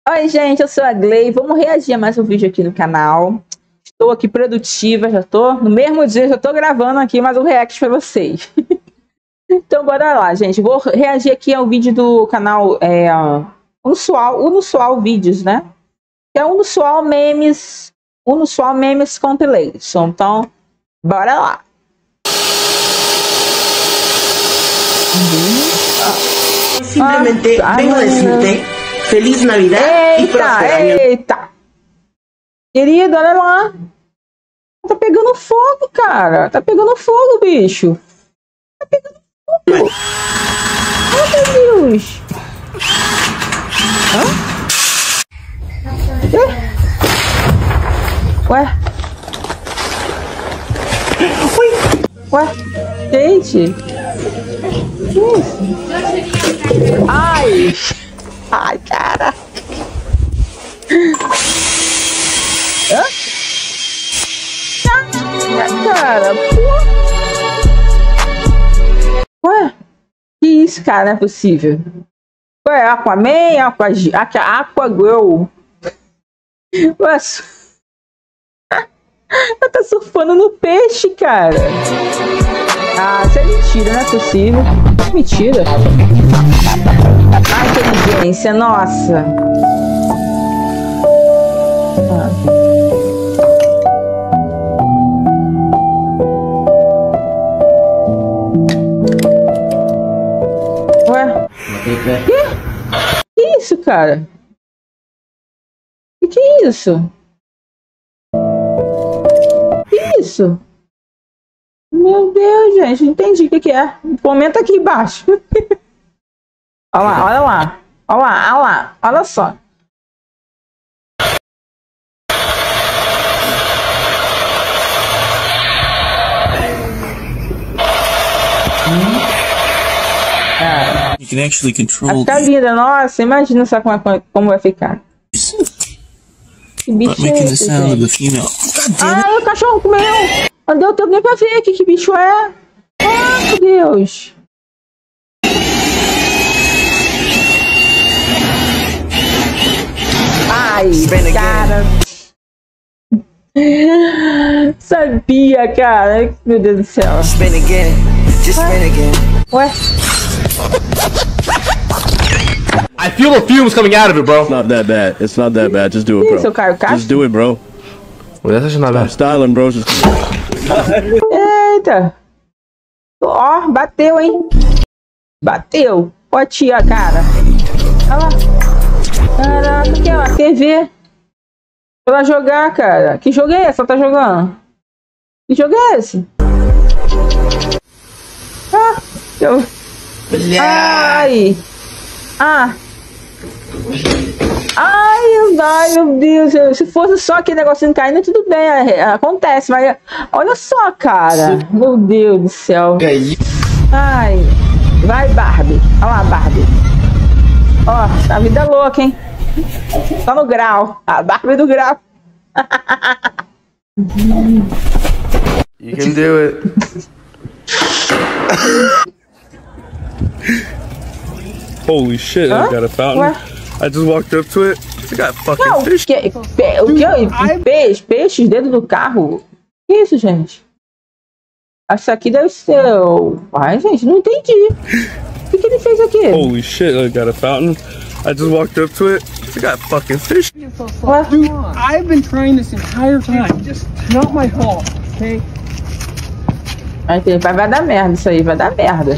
Oi, gente, eu sou a Gley. Vamos reagir a mais um vídeo aqui no canal. Estou aqui produtiva, já tô no mesmo dia, já tô gravando aqui mais um react pra vocês. Então, bora lá, gente. Vou reagir aqui ao vídeo do canal Unusual Vídeos, né? Que é Unusual Memes Compilation. Então, bora lá. Simplemente vengo a decirte Feliz Navidad e próspero año. Eita! Querido, olha lá. Tá pegando fogo, cara. Tá pegando fogo, bicho. Tá pegando fogo. Oh, meu Deus. Hã? Ué? Ué? Gente. Que isso? Ai! Ai, cara! Hã? Cara, pô! Ué? Que isso, cara? Não é possível. Ué, Aquaman, Aquagirl. Ué, ela tá surfando no peixe, cara. Ah, isso é mentira, não é possível. Mentira. A inteligência, nossa. Ué? Que isso, cara? Que é isso? Que isso? Meu Deus, gente, não entendi o que é. Comenta aqui embaixo. Olha lá, olha lá. Olha lá, olha lá. Olha só. You can actually control. Vai ficar linda, nossa, imagina só como vai ficar. Que bicho é esse, gente? Ah, o cachorro comeu! Não deu tempo nem pra ver aqui que bicho é. Oh, meu Deus! Ai, cara! Sabia, cara! Meu Deus do céu! Ué? I feel the fumes coming out of it, bro. It's not that bad. It's not that bad. Just do it, Isso, bro. Caio Castro? Just do it, bro. Well, that's not I'm bad. styling, bro. Just... Eita! Ó, bateu, hein? Bateu! Ó, tia, cara! Olha lá! Caraca, aqui, ó, TV! Pra ela jogar, cara! Que jogo é esse? Ela tá jogando? Que jogo é esse? Ah! Eu... Ai! Ah! Ai, meu Deus, se fosse só aquele negocinho caindo, tudo bem, acontece, mas olha só, cara, meu Deus do céu. Ai, vai, Barbie, olha lá, Barbie. Ó, tá a vida louca, hein? Tá no grau, a Barbie do grau. You can do it. Holy shit, I got a fountain. Ué? I just walked up to it. I got fucking Não, fish. o que? Peixes dentro do carro? Que isso, gente? Isso aqui deve ser... Ai, gente, não entendi. O que ele fez aqui? Holy shit, I got a fountain. I just walked up to it. I got fucking fish. Ué? Dude, I've been trying this entire time. Just not my fault, okay? Vai dar merda isso aí, vai dar merda.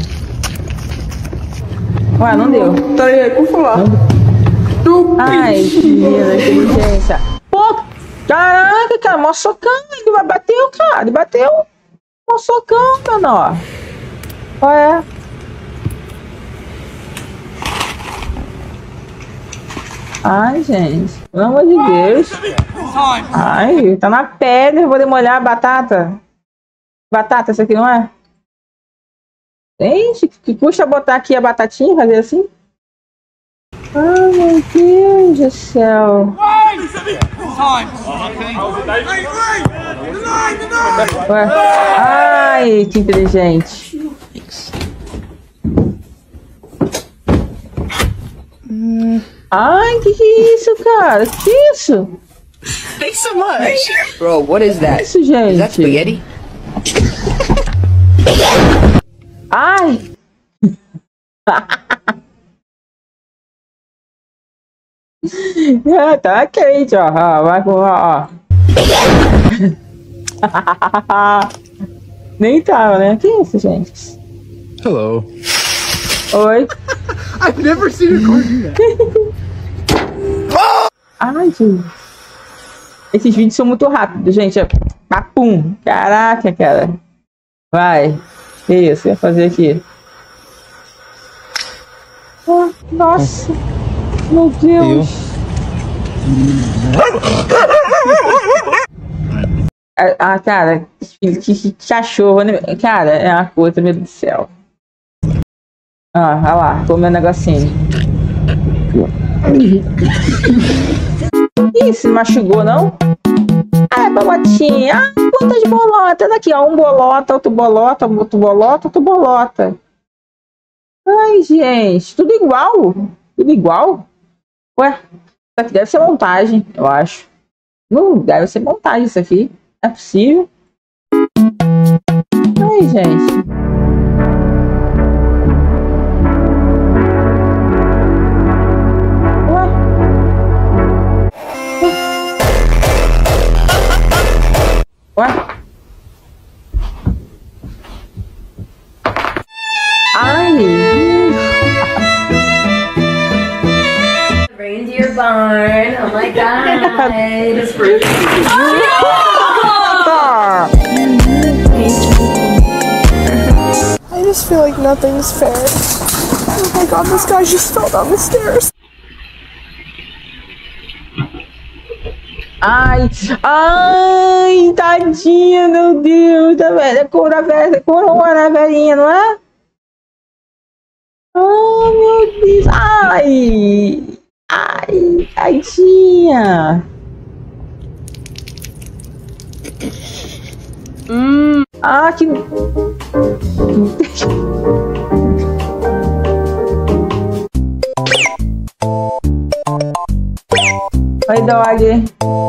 Ué, não deu. Tá aí, por falar. Ai, que linda inteligência. Pô, caraca, cara, mó socão. Ele bateu, cara. Ele bateu. Mó socão, menor. Qual é? Ai, gente. Pelo amor de Deus. Ai, tá na pedra. Eu vou demolhar a batata. Batata, essa aqui não é? Gente, que custa botar aqui a batatinha, fazer assim? Ai, meu Deus do céu. Ué? Ai, que inteligente. Ai, que é isso, cara? Que isso? Thanks so much. Bro, what is that? Que isso, gente? Is that spaghetti? Ai! Tá quente, ó. Vai com, ó. Nem tava, né? Que isso, gente? Hello. Oi. I've never seen a car do that. Ai, gente. Esses vídeos são muito rápidos, gente. Papum. Caraca, cara. Vai. Que isso? Ia fazer aqui. Oh, nossa. Meu Deus. Cara. Que cachorro, né? Cara, é uma coisa, meu Deus do céu. Olha lá. Comeu um negocinho. Ih, se machucou, não? Ah, é bolotinha. Ah, quantas bolotas? Aqui, ó. Um bolota, outro bolota, outro bolota, outro bolota. Ai, gente. Tudo igual? Tudo igual? Ué, isso aqui deve ser montagem, eu acho. Não, deve ser montagem isso aqui. Não é possível. Ai, gente. Ué? Ai! Reindeer barn. Oh my god. It's I just feel like nothing's fair. Oh my god, this guy just fell down the stairs. Ai, tadinha, meu Deus, tá vendo? É corona, velhinha, não é? Oh, meu Deus, ai, tadinha. Que... Oi, dog.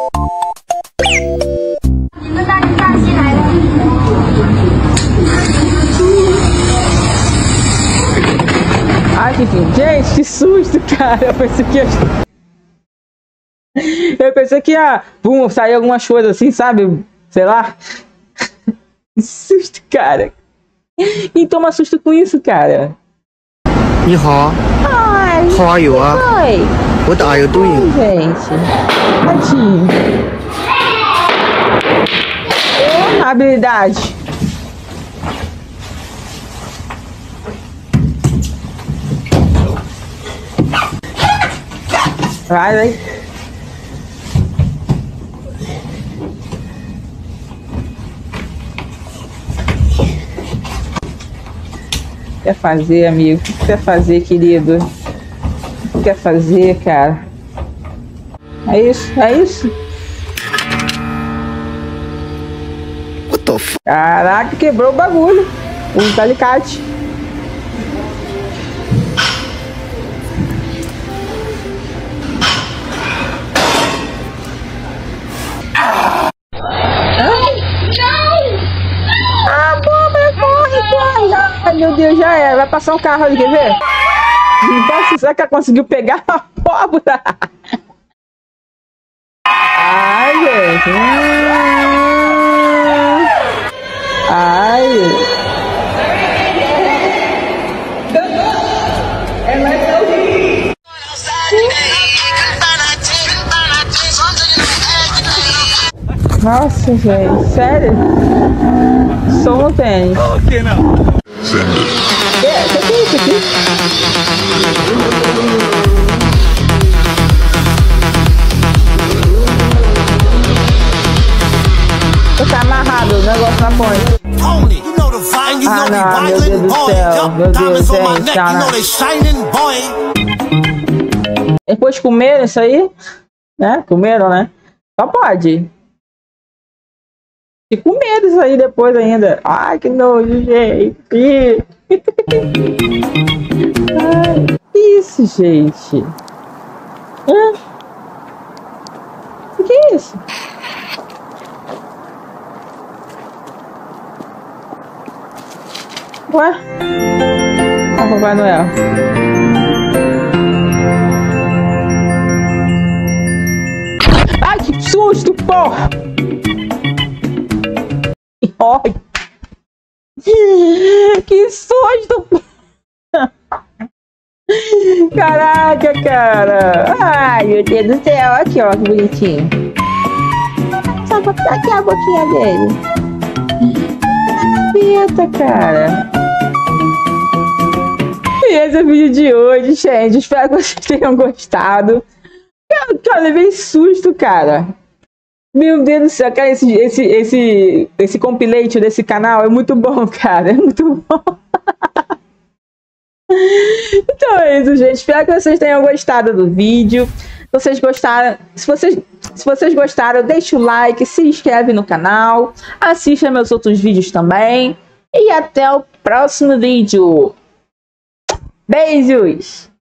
Ai, gente, que susto, cara. Eu pensei que ia sair algumas coisas assim, sabe? Sei lá. Que susto, cara. Quem toma susto com isso, cara? Ni hao. Ai. How are you? Oi. What are you doing? Gente. Tadinho. Habilidade. Vai. O que quer fazer, amigo? O que quer fazer, querido? O que quer fazer, cara? É isso? É isso? What the f... Caraca, quebrou o bagulho. O alicate. Ai, meu Deus, já é. Vai passar um carro ali, quer ver? Então, será que ela conseguiu pegar a pólvora? Ai, gente. Ai. Nossa, gente. Sério? Só no tênis. Ok, não. Que é isso aqui? Tá amarrado o negócio na ponte. Ah, não, meu Deus do céu. Meu Deus, gente. Não. Depois comeram isso aí? Né? Comeram, né? Só pode. E com medo isso aí depois ainda. Ai, que nojo, gente. Ai, isso, gente. O que é isso? Ué? Ah, Papai Noel. Ai, que susto, porra! Ai. Que susto! Caraca, cara! Ai, meu Deus do céu! Aqui, ó, que bonitinho. Só pra dar aqui a boquinha dele. Eita, cara! E esse é o vídeo de hoje, gente. Espero que vocês tenham gostado. Eu levei susto, cara. Meu Deus do céu, cara, esse compilate desse canal é muito bom, cara. É muito bom. Então é isso, gente. Espero que vocês tenham gostado do vídeo. Se vocês gostaram, se vocês gostaram, deixa o like, se inscreve no canal, assista meus outros vídeos também. E até o próximo vídeo. Beijos!